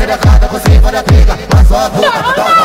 xerecada por cima da pica, mas só a boca,